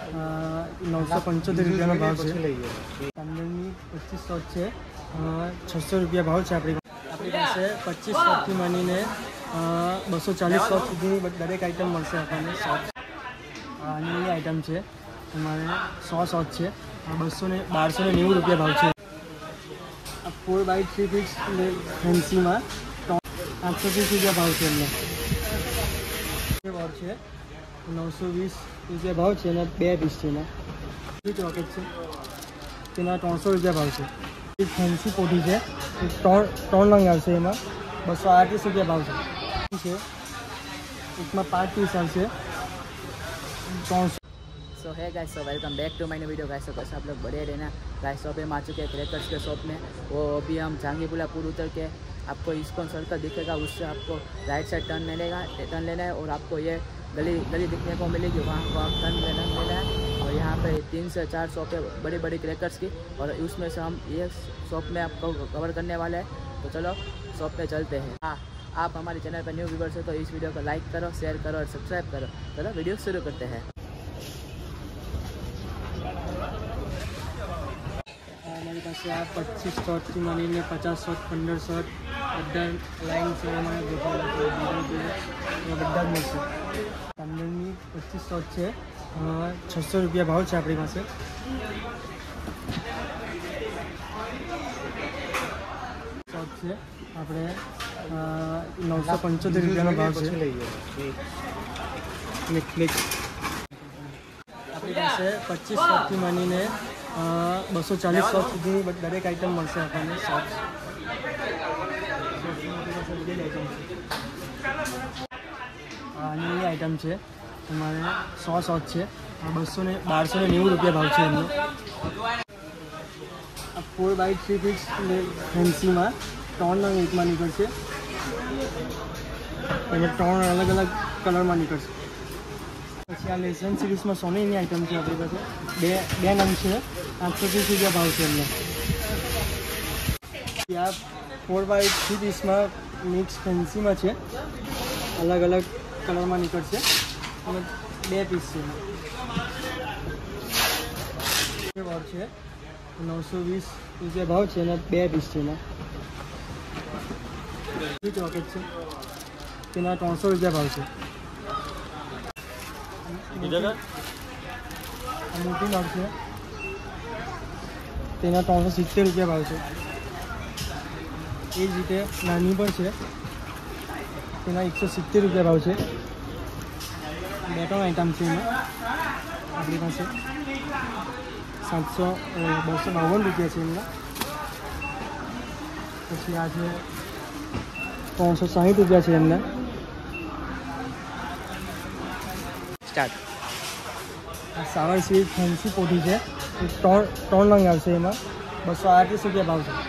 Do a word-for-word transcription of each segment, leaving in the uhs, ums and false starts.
नौसो पंचोतेर रुपया भाव है। पंदरमी पच्चीस सौ है, छसो रुपया भाव है। अपनी अपनी पास पच्चीस सौ थी मनीने बसो चालीस सौ सुधी दरेक आइटम मळशे आपने। सॉस आनी आइटम है अमारे सौ सॉस है, बसो ने बार सौ ने नेव रुपया भाव है। Four by three piece fancy में आठ सौ तीस रुपया भाव है। भाव है नौ सौ वीस रुपया भाव है। बे पीस है रॉकेट है त्रो सौ रुपया भाव है। फैंसी पोटी है त्रण नंग आवशे एमां बसो आड़तीस रुपया भाव है। एक में पांच पीस आवशे त्रो सौ। सो है guys, so welcome back to my new video guys. तो कैसे आप लोग बढ़िया रहना गाइस। शॉप में आ चुके हैं क्रैकर्स के शॉप में। वो अभी हम जहांगीरपुरा पुल उतर के आपको इस्कॉन सर्कल दिखेगा, उससे आपको राइट साइड टर्न मिलेगा टर्न लेना है और आपको ये गली गली दिखने को मिलेगी, वहाँ को आप टर्न लेना लेना है। और यहाँ पे तीन से चार शॉप है बड़ी बड़ी क्रैकर्स की, और उसमें से हम ये शॉप में आपको कवर करने वाले हैं। तो चलो शॉप पे चलते हैं। हाँ, आप हमारे चैनल पर न्यू व्यूवर्स हो तो इस वीडियो को लाइक करो, शेयर करो और सब्सक्राइब करो। चलो वीडियो शुरू करते हैं। हमारे पास आप पच्चीस शॉट की मनी में पचास शॉट पंद्रह शॉट बड़ा लाइन से हमारे बड़ा मिलते। पंद्रह पच्चीस शॉट है, छसो रुपया भाव है। अपनी पास शॉट है अपने नौसो पंचोतेर रुपया भाव है। नेटफ्लिक्स अपनी पास पच्चीस शॉट की मनी ने बसो चालीस सौ सुधी दरेक आइटम मळशे आपने। सॉस आनी आइटम है हमारे सौ सॉस है, बसो ने बार सौ ने नेव रुपया भाव है। एमनो four by three piece fancy में त्रण नंग एक में निकलશે। त्रण अलग अलग कलर में निकलશે। પછી આ લેસન સિરીઝમાં સોનીની આઇટમ છે આપણી પાસે। બે બે નંગ છે, આઠસો ત્રીસ રૂપિયા ભાવ છે એમને। આ ફોર બાય થ્રી પીસમાં મિક્સ ફેન્સીમાં છે, અલગ અલગ કલરમાં નીકળશે અને બે પીસ છે। ભાવ છે નવસો વીસ રૂપિયા ભાવ છે અને બે પીસ છે એમાં। રॉकेट છે તેના ત્રણસો રૂપિયા ભાવ છે। मोटी नग है तेना त्रो सीतेर रुपया भाव है। एज रीते नानी पर है तेना एक सौ सीतेर रुपया भाव है। बे त्रण आइटम है अपनी पास सात सौ बसो बावन रुपया है एमना। पछी आज त्रो सौ साठ रुपया है एमना। स्टार्ट सावर सीरीज फैंसी पोटी है त्रण नंग आवशे एमां बसो आड़तीस रुपया भाव है।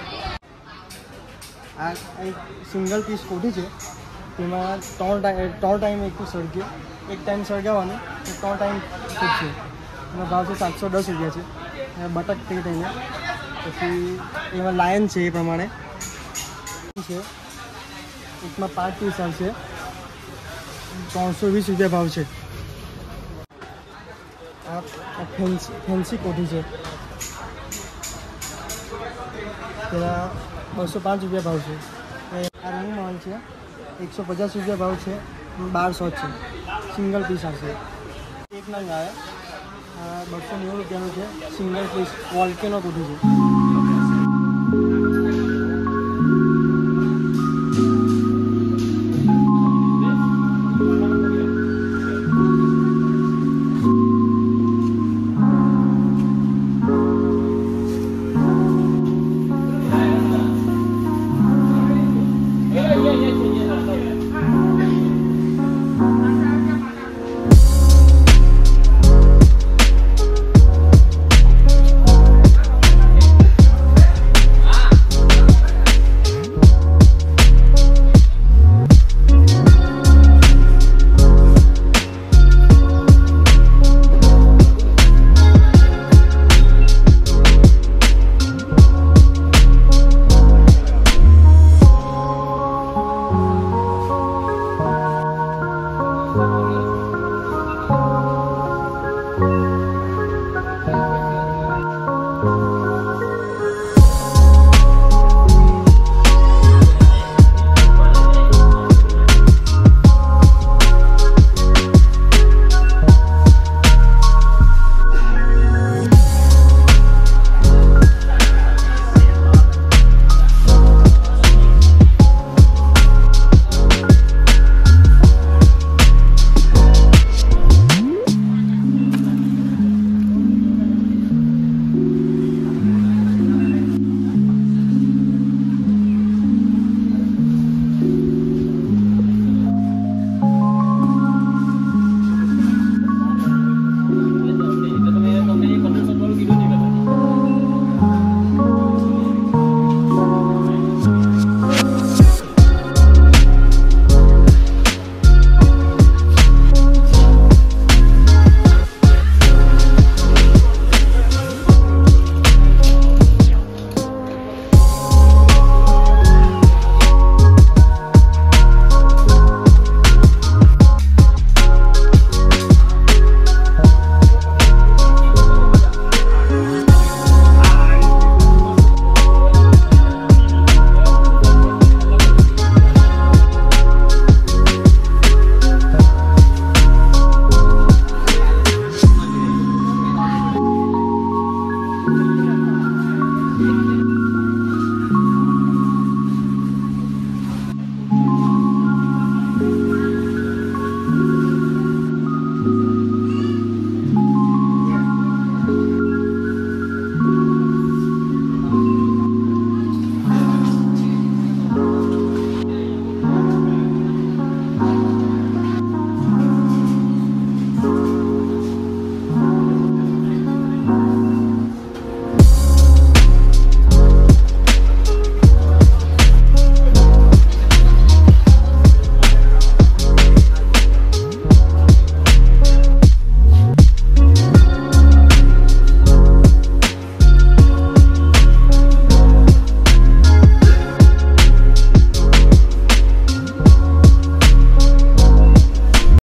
आ एक सिंगल पीस पोटी है तेमां त्रण टाइम त्रण टाइम एक सळगे एक टाइम सळगावानुं त्रण टाइम फूटशे। एनो भाव है सात सौ दस रुपया है। बटक थी थईने पछी एमां लायन है ए प्रमाणे है। एक में पांच पीस आवशे त्रो सौ वीस रुपया भाव है। आप फैंसी फैंसी कोटी है तेरा बसो पाँच रुपया भाव है। आ रिंग मॉल है एक सौ पचास रुपया भाव है। बार सौ है सिंगल पीस आए एक नंग आए बसो नेव रुपया है। सिंगल पीस वॉल्केनो कोटी है।